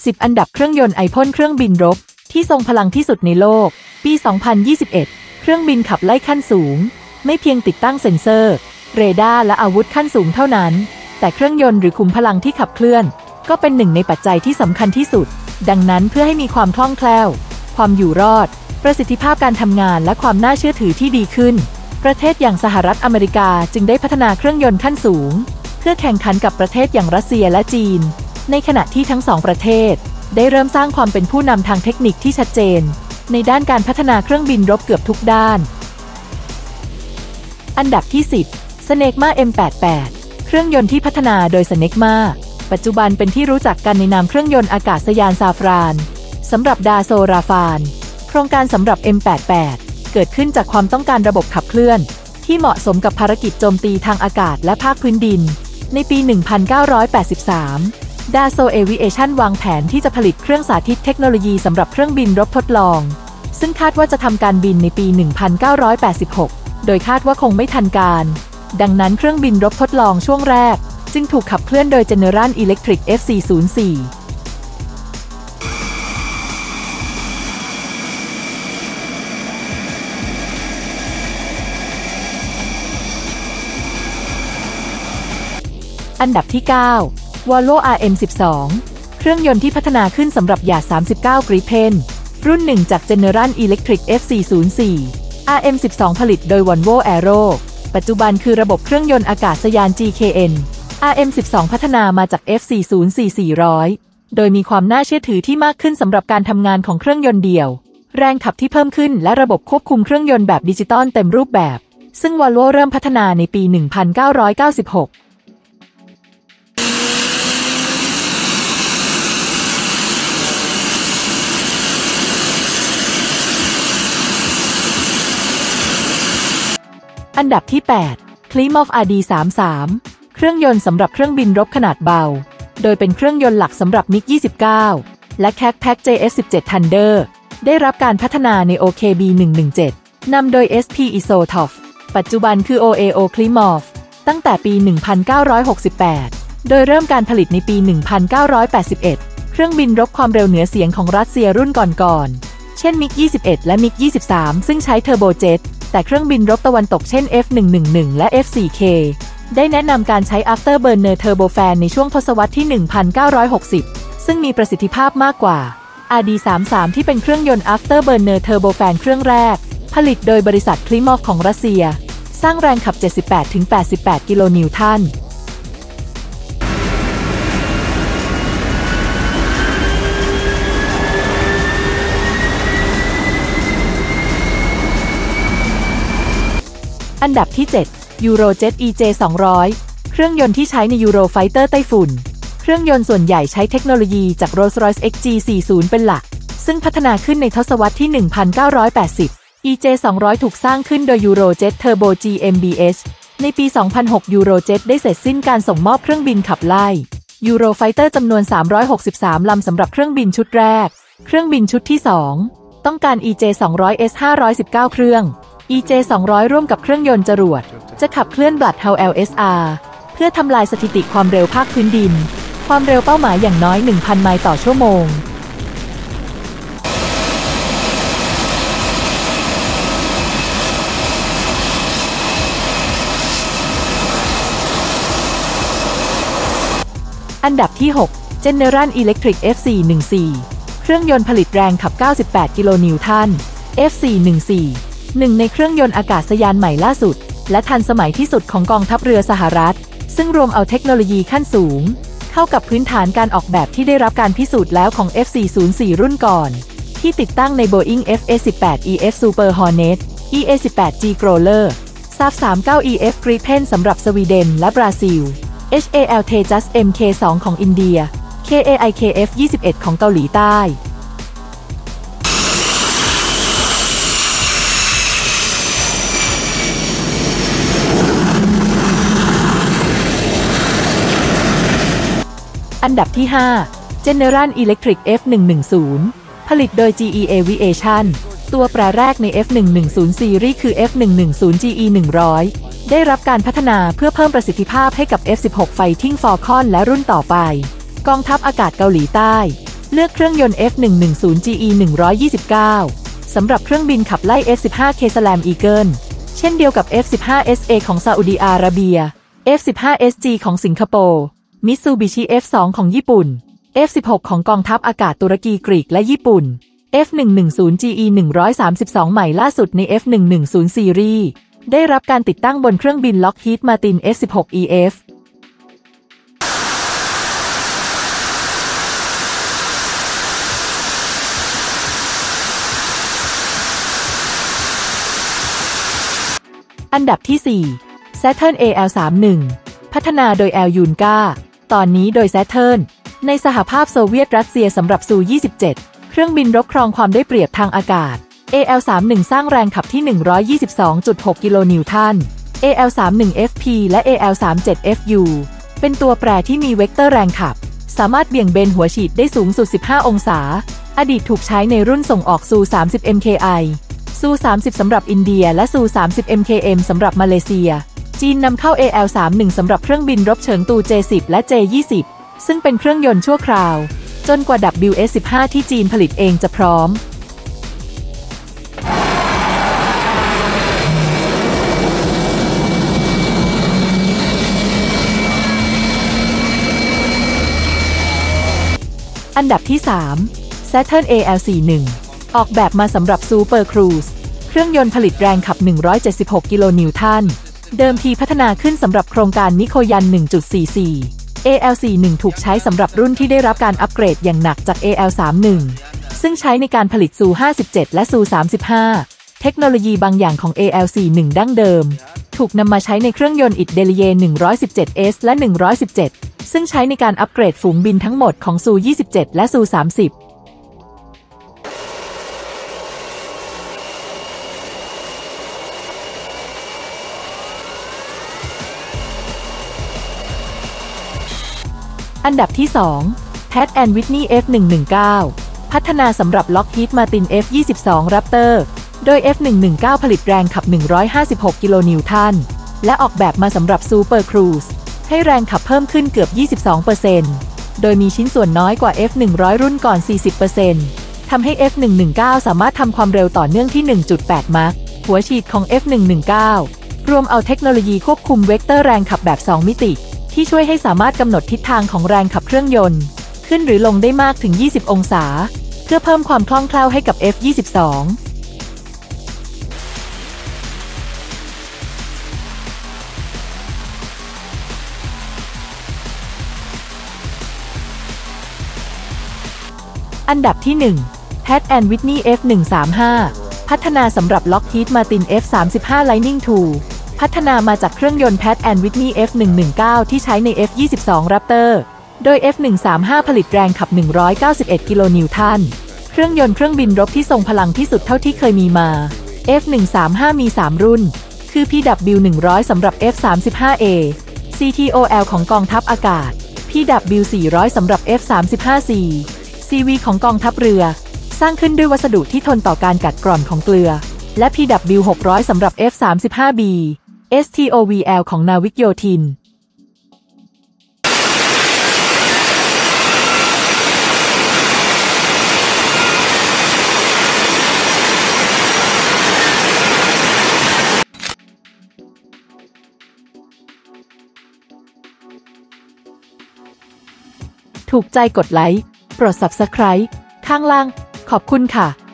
10 อันดับเครื่องยนต์ไอพ่นเครื่องบินรบที่ทรงพลังที่สุดในโลกปี 2021 เครื่องบินขับไล่ขั้นสูงไม่เพียงติดตั้งเซ็นเซอร์เรดาร์และอาวุธขั้นสูงเท่านั้นแต่เครื่องยนต์หรือขุมพลังที่ขับเคลื่อนก็เป็นหนึ่งในปัจจัยที่สำคัญที่สุดดังนั้นเพื่อให้มีความคล่องแคล่วความอยู่รอดประสิทธิภาพการทำงานและความน่าเชื่อถือที่ดีขึ้นประเทศอย่างสหรัฐอเมริกาจึงได้พัฒนาเครื่องยนต์ขั้นสูงเพื่อแข่งขันกับประเทศอย่างรัสเซียและจีนในขณะที่ทั้งสองประเทศได้เริ่มสร้างความเป็นผู้นำทางเทคนิคที่ชัดเจนในด้านการพัฒนาเครื่องบินรบเกือบทุกด้านอันดับที่ 10 Snecma M88 เครื่องยนต์ที่พัฒนาโดย Snecma ปัจจุบันเป็นที่รู้จักกันในนามเครื่องยนต์อากาศยานซาฟรานสำหรับดาโซราฟานโครงการสำหรับ M88 เกิดขึ้นจากความต้องการระบบขับเคลื่อนที่เหมาะสมกับภารกิจโจมตีทางอากาศและภาคพื้นดินในปี 1983 ดาโซเอวิเอชั่นวางแผนที่จะผลิตเครื่องสาธิตเทคโนโลยีสำหรับเครื่องบินรบทดลองซึ่งคาดว่าจะทำการบินในปี 1986 โดยคาดว่าคงไม่ทันการดังนั้นเครื่องบินรบทดลองช่วงแรกจึงถูกขับเคลื่อนโดย General Electric F404อันดับที่ 9 Volvo RM12 เครื่องยนต์ที่พัฒนาขึ้นสำหรับหยาด39 Gripen รุ่น 1 จาก General Electric F404 RM12 ผลิตโดย Volvo Aero ปัจจุบันคือระบบเครื่องยนต์อากาศยาน GKN RM12 พัฒนามาจาก F404-400 โดยมีความน่าเชื่อถือที่มากขึ้นสำหรับการทำงานของเครื่องยนต์เดี่ยวแรงขับที่เพิ่มขึ้นและระบบควบคุมเครื่องยนต์แบบดิจิตอลเต็มรูปแบบซึ่ง Volvo เริ่มพัฒนาในปี 1996อันดับที่ 8 Klimov RD33 เครื่องยนต์สำหรับเครื่องบินรบขนาดเบาโดยเป็นเครื่องยนต์หลักสำหรับ MiG-29 และ Catpack JF17 Thunder ได้รับการพัฒนาใน OKB117 นำโดย SP Isotov ปัจจุบันคือ OAO Klimov ตั้งแต่ปี 1968 โดยเริ่มการผลิตในปี 1981 เครื่องบินรบความเร็วเหนือเสียงของรัสเซียรุ่นก่อนๆเช่น MiG-21 และ MiG-23 ซึ่งใช้เทอร์โบเจ็ตแต่เครื่องบินรบตะวันตกเช่น F111 และ F4K ได้แนะนำการใช้ Afterburner Turbofan ในช่วงทศวรรษที่ 1960 ซึ่งมีประสิทธิภาพมากกว่า RD33 ที่เป็นเครื่องยนต์ Afterburner Turbofan เครื่องแรกผลิตโดยบริษัท Klimov ของรัสเซียสร้างแรงขับ 78-88 กิโลนิวตันอันดับที่ 7 Eurojet EJ200 เครื่องยนต์ที่ใช้ใน Eurofighter ไต้ฝุ่นเครื่องยนต์ส่วนใหญ่ใช้เทคโนโลยีจาก Rolls-Royce XG40 เป็นหลักซึ่งพัฒนาขึ้นในทศวรรษที่ 1980 EJ200 ถูกสร้างขึ้นโดย Eurojet Turbo GmbH ในปี 2006 Eurojet ได้เสร็จสิ้นการส่งมอบเครื่องบินขับไล่ Eurofighter จำนวน 363 ลำสำหรับเครื่องบินชุดแรกเครื่องบินชุดที่ 2 ต้องการ EJ200S 519 เครื่องEJ200 ร่วมกับเครื่องยนต์จรวดจะขับเคลื่อน Bloodhound LSR เพื่อทำลายสถิติความเร็วภาคพื้นดินความเร็วเป้าหมายอย่างน้อย 1,000 ไมล์ต่อชั่วโมงอันดับที่ 6 General Electric F414 เครื่องยนต์ผลิตแรงขับ 98 กิโลนิวตัน F414หนึ่งในเครื่องยนต์อากาศยานใหม่ล่าสุดและทันสมัยที่สุดของกองทัพเรือสหรัฐซึ่งรวมเอาเทคโนโลยีขั้นสูงเข้ากับพื้นฐานการออกแบบที่ได้รับการพิสูจน์แล้วของ F404 รุ่นก่อนที่ติดตั้งใน Boeing FA-18EF Super Hornet EA-18G Growler SAF-39EF Gripen สำหรับสวีเดนและบราซิล HAL Tejas Mk2 ของอินเดีย KAIKF-21 ของเกาหลีใต้อันดับที่ 5 General Electric F110 ผลิตโดย GE Aviation ตัวแปรแรกใน F110 ซีรีส์คือ F110 GE100 ได้รับการพัฒนาเพื่อเพิ่มประสิทธิภาพให้กับ F16 Fighting Falcon และรุ่นต่อไปกองทัพอากาศเกาหลีใต้เลือกเครื่องยนต์ F110GE 129 สำหรับเครื่องบินขับไล่ F-15K Slam Eagle เช่นเดียวกับ F-15SA ของซาอุดิอาระเบีย F-15SG ของสิงคโปร์ Mitsubishi F2 ของญี่ปุ่น F16 ของกองทัพอากาศตุรกีกรีกและญี่ปุ่น F110GE 132 ใหม่ล่าสุดใน F110 ซีรีส์ได้รับการติดตั้งบนเครื่องบิน Lockheed Martin F16EFอันดับที่ 4 Saturn AL31 พัฒนาโดย L ยูนกาตอนนี้โดย Saturn ในสหภาพโซเวียตรัสเซียสำหรับซู 27 เครื่องบินรบครองความได้เปรียบทางอากาศ AL31 สร้างแรงขับที่ 122.6 กิโลนิวตัน AL31FP และ AL37FU เป็นตัวแปรที่มีเวกเตอร์แรงขับสามารถเบี่ยงเบนหัวฉีดได้สูงสุด 15 องศาอดีตถูกใช้ในรุ่นส่งออกซู 30 MKI ซู 30 สำหรับอินเดียและซู 30 MKM สำหรับมาเลเซียจีนนำเข้า AL31 สำหรับเครื่องบินรบเฉิงตู J10 และ J20 ซึ่งเป็นเครื่องยนต์ชั่วคราวจนกว่า WS15 ที่จีนผลิตเองจะพร้อมอันดับที่ 3 Saturn AL41 ออกแบบมาสำหรับ Super Cruise เครื่องยนต์ผลิตแรงขับ 176 กิโลนิวตันเดิมทีพัฒนาขึ้นสำหรับโครงการนิโคยัน 1.44 AL41 ถูกใช้สำหรับรุ่นที่ได้รับการอัปเกรดอย่างหนักจาก AL31 ซึ่งใช้ในการผลิตซู 57 และซู 35 เทคโนโลยีบางอย่างของ AL41 ดั้งเดิมถูกนำมาใช้ในเครื่องยนต์อิตเดลิเย 117S และ 117 ซึ่งใช้ในการอัปเกรดฝูงบินทั้งหมดของซู 27 และซู 30 อันดับที่ 2 Pratt & Whitney F119 พัฒนาสำหรับ Lockheed Martin F22 Raptor โดย F119 ผลิตแรงขับ 156 กิโลนิวตันและออกแบบมาสำหรับ Super Cruise ให้แรงขับเพิ่มขึ้นเกือบ 22% โดยมีชิ้นส่วนน้อยกว่า F100 รุ่นก่อน 40% ทำให้ F119 สามารถทำความเร็วต่อเนื่องที่ 1.8 มัคหัวฉีดของ F119 รวมเอาเทคโนโลยีควบคุมเวกเตอร์แรงขับแบบ 2 มิติที่ช่วยให้สามารถกำหนดทิศทางของแรงขับเครื่องยนต์ขึ้นหรือลงได้มากถึง 20 องศาเพื่อเพิ่มความคล่องแคล่วให้กับ F22 อันดับที่ 1 Pratt & Whitney F135 พัฒนาสำหรับ Lockheed Martin F35 Lightning II พัฒนามาจากเครื่องยนต์ Pratt & Whitney F119 ที่ใช้ใน F22 Raptor โดย F135 ผลิตแรงขับ 191 กิโลนิวตันเครื่องยนต์เครื่องบินรบที่ทรงพลังที่สุดเท่าที่เคยมีมา F135 มี 3 รุ่นคือ PW100 สำหรับ F35A CTOL ของกองทัพอากาศ PW400 สำหรับ F35C CV ของกองทัพเรือสร้างขึ้นด้วยวัสดุที่ทนต่อการกัดกร่อนของเกลือและ PW600 สำหรับ F35B STOVL ของนาวิกโยธินถูกใจกดไลค์โปรด Subscribe ข้างล่างขอบคุณค่ะ